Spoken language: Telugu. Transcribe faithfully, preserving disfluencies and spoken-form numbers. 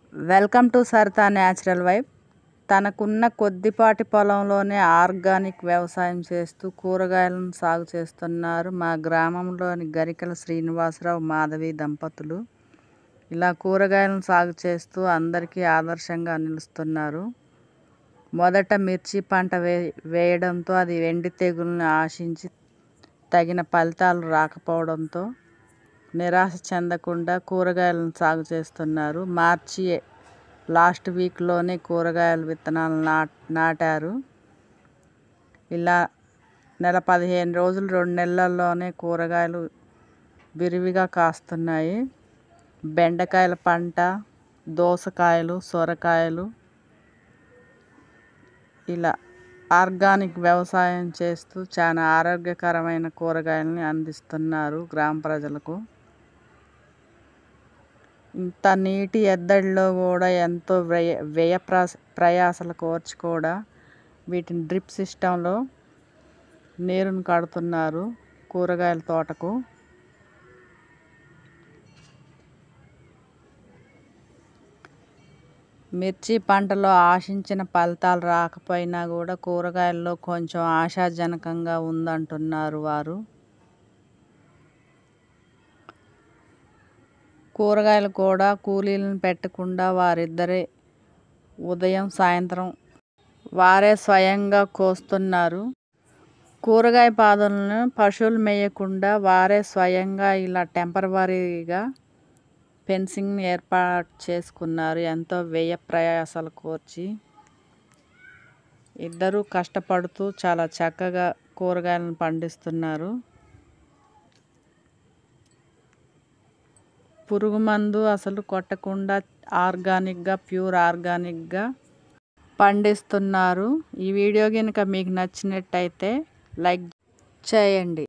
Welcome to Saritha Natural Vibe. తనకున్న కొద్దిపాటి పొలంలోనే ఆర్గానిక్ వ్యవసాయం చేస్తూ కూరగాయలను సాగు చేస్తున్నారు మా గ్రామంలోని గరికల శ్రీనివాసరావు మాధవి దంపతులు. ఇలా కూరగాయలను సాగు చేస్తూ అందరికీ ఆదర్శంగా నిలుస్తున్నారు. మొదట మిర్చి పంట వే వేయడంతో అది ఎండి తెగుల్ని ఆశించి తగిన ఫలితాలు రాకపోవడంతో నిరాశ చెందకుండా కూరగాయలను సాగు చేస్తున్నారు. మార్చి లాస్ట్ వీక్లోనే కూరగాయల విత్తనాలు నాట్ నాటారు. ఇలా నెల పదిహేను రోజులు రెండు నెలల్లోనే కూరగాయలు విరివిగా కాస్తున్నాయి. బెండకాయల పంట, దోసకాయలు, సొరకాయలు ఇలా ఆర్గానిక్ వ్యవసాయం చేస్తూ చాలా ఆరోగ్యకరమైన కూరగాయలని అందిస్తున్నారు గ్రామ ప్రజలకు. ఇంత నీటి ఎద్దడిలో కూడా ఎంతో వ్యయ వ్యయ ప్రయాసలు కోర్చి కూడా వీటిని డ్రిప్ సిస్టంలో నీరుని కడుతున్నారు కూరగాయల తోటకు. మిర్చి పంటలో ఆశించిన ఫలితాలు రాకపోయినా కూడా కూరగాయల్లో కొంచెం ఆశాజనకంగా ఉందంటున్నారు వారు. కూరగాయలు కూడా కూలీలను పెట్టకుండా వారిద్దరే ఉదయం సాయంత్రం వారే స్వయంగా కోస్తున్నారు. కూరగాయ పాదులను పశువులు మేయకుండా వారే స్వయంగా ఇలా టెంపరవరీగా ఫెన్సింగ్ని ఏర్పాటు చేసుకున్నారు. ఎంతో వ్యయ ప్రయాసాలు కోర్చి ఇద్దరూ కష్టపడుతూ చాలా చక్కగా కూరగాయలను పండిస్తున్నారు. పురుగు మందు అసలు కొట్టకుండా ఆర్గానిక్గా ప్యూర్ ఆర్గానిక్గా పండిస్తున్నారు. ఈ వీడియో కనుక మీకు నచ్చినట్టయితే లైక్ చేయండి.